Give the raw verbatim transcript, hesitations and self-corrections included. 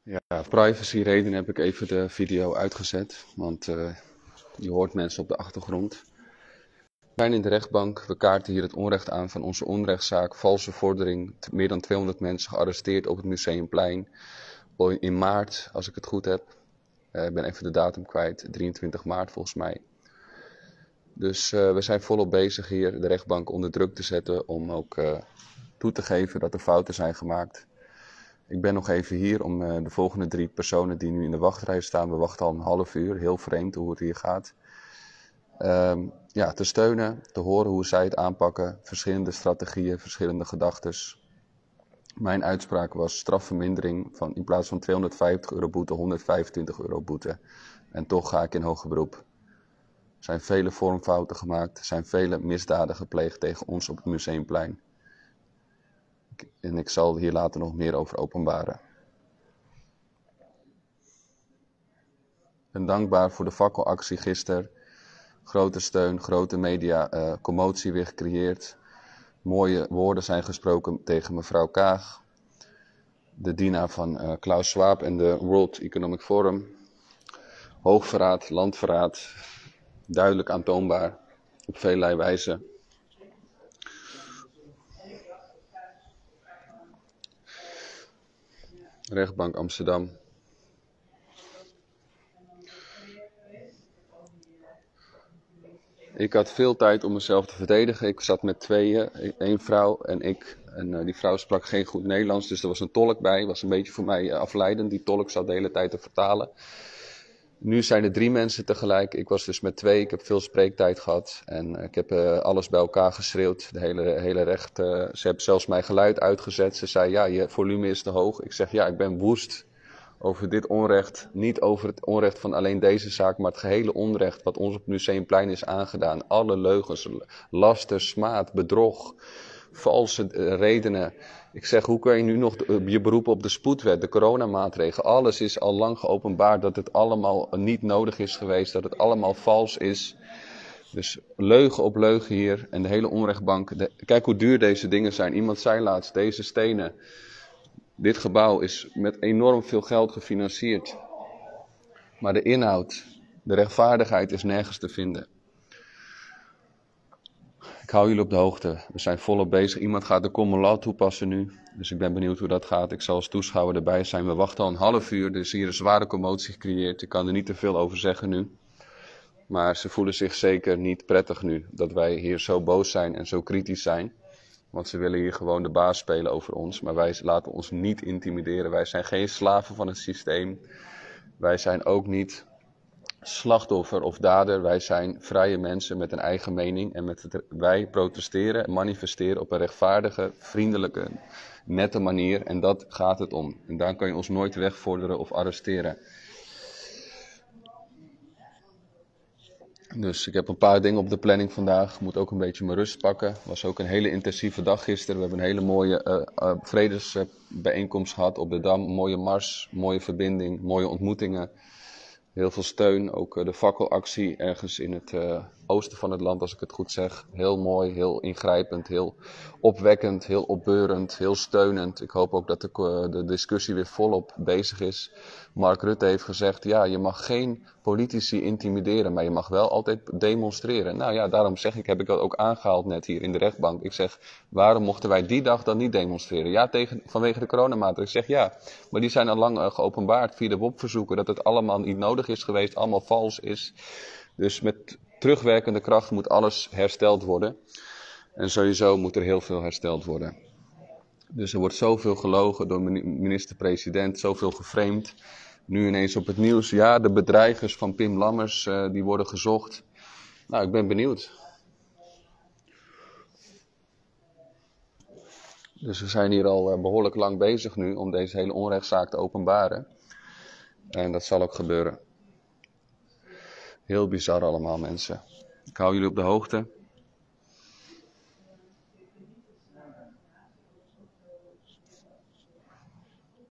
Ja, privacy redenen heb ik even de video uitgezet, want uh, je hoort mensen op de achtergrond. We zijn in de rechtbank, we kaarten hier het onrecht aan van onze onrechtszaak, valse vordering, meer dan tweehonderd mensen gearresteerd op het Museumplein in maart, als ik het goed heb. Ik uh, ben even de datum kwijt, drieëntwintig maart volgens mij. Dus uh, we zijn volop bezig hier de rechtbank onder druk te zetten om ook uh, toe te geven dat er fouten zijn gemaakt. Ik ben nog even hier om uh, de volgende drie personen die nu in de wachtrij staan, we wachten al een half uur, heel vreemd hoe het hier gaat, um, ja, te steunen, te horen hoe zij het aanpakken, verschillende strategieën, verschillende gedachtes. Mijn uitspraak was strafvermindering van in plaats van tweehonderdvijftig euro boete, honderdvijfentwintig euro boete. En toch ga ik in hoger beroep. Er zijn vele vormfouten gemaakt, er zijn vele misdaden gepleegd tegen ons op het Museumplein. En ik zal hier later nog meer over openbaren. Ik ben dankbaar voor de fakkelactie gisteren. Grote steun, grote media, uh, commotie weer gecreëerd. Mooie woorden zijn gesproken tegen mevrouw Kaag. De dienaar van uh, Klaus Schwab en de World Economic Forum. Hoogverraad, landverraad. Duidelijk aantoonbaar. Op velerlei wijze. Rechtbank Amsterdam. Ik had veel tijd om mezelf te verdedigen. Ik zat met tweeën, één vrouw en ik. En uh, die vrouw sprak geen goed Nederlands, dus er was een tolk bij. Het was een beetje voor mij uh, afleidend. Die tolk zat de hele tijd te vertalen. Nu zijn er drie mensen tegelijk. Ik was dus met twee. Ik heb veel spreektijd gehad. En uh, ik heb uh, alles bij elkaar geschreeuwd. De hele, hele recht. Uh, ze hebben zelfs mijn geluid uitgezet. Ze zei, ja, je volume is te hoog. Ik zeg, ja, ik ben woest over dit onrecht. Niet over het onrecht van alleen deze zaak, maar het gehele onrecht wat ons op het Museumplein is aangedaan. Alle leugens, laster, smaad, bedrog, valse uh, redenen. Ik zeg, hoe kun je nu nog de, je beroepen op de spoedwet, de coronamaatregelen? Alles is al lang geopenbaard dat het allemaal niet nodig is geweest, dat het allemaal vals is. Dus leugen op leugen hier en de hele onrechtbank. De, kijk hoe duur deze dingen zijn. Iemand zei laatst, deze stenen, dit gebouw is met enorm veel geld gefinancierd. Maar de inhoud, de rechtvaardigheid is nergens te vinden. Ik hou jullie op de hoogte. We zijn volop bezig. Iemand gaat de common law toepassen nu. Dus ik ben benieuwd hoe dat gaat. Ik zal als toeschouwer erbij zijn. We wachten al een half uur. Er is hier een zware commotie gecreëerd. Ik kan er niet te veel over zeggen nu. Maar ze voelen zich zeker niet prettig nu. Dat wij hier zo boos zijn en zo kritisch zijn. Want ze willen hier gewoon de baas spelen over ons. Maar wij laten ons niet intimideren. Wij zijn geen slaven van het systeem. Wij zijn ook niet slachtoffer of dader. Wij zijn vrije mensen met een eigen mening. En met het, wij protesteren en manifesteren op een rechtvaardige, vriendelijke, nette manier. En dat gaat het om. En daar kan je ons nooit wegvorderen of arresteren. Dus ik heb een paar dingen op de planning vandaag. Ik moet ook een beetje mijn rust pakken. Het was ook een hele intensieve dag gisteren. We hebben een hele mooie uh, uh, vredesbijeenkomst gehad op de Dam. Een mooie mars, mooie verbinding, mooie ontmoetingen. Heel veel steun. Ook uh, de fakkelactie ergens in het uh, oosten van het land, als ik het goed zeg. Heel mooi, heel ingrijpend, heel opwekkend, heel opbeurend, heel steunend. Ik hoop ook dat de, uh, de discussie weer volop bezig is. Mark Rutte heeft gezegd, ja, je mag geen politici intimideren, maar je mag wel altijd demonstreren. Nou ja, daarom zeg ik, heb ik dat ook aangehaald net hier in de rechtbank. Ik zeg, waarom mochten wij die dag dan niet demonstreren? Ja, tegen, vanwege de coronamaatregelen. Ik zeg, ja, maar die zijn al lang uh, geopenbaard via de W O P-verzoeken, dat het allemaal niet nodig is geweest, allemaal vals is. Dus met terugwerkende kracht moet alles hersteld worden. En sowieso moet er heel veel hersteld worden. Dus er wordt zoveel gelogen door minister-president, zoveel geframed. Nu ineens op het nieuws, ja, de bedreigers van Pim Lammers, uh, die worden gezocht. Nou, ik ben benieuwd. Dus we zijn hier al uh, behoorlijk lang bezig nu om deze hele onrechtszaak te openbaren. En dat zal ook gebeuren. Heel bizar allemaal, mensen. Ik hou jullie op de hoogte.